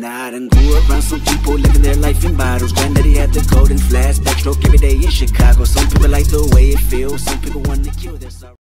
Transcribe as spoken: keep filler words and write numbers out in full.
Nah, I done grew around some people living their life in bottles. Granddaddy had the golden flash, backstroke every day in Chicago. Some people like the way it feels, some people want to kill their sorrow.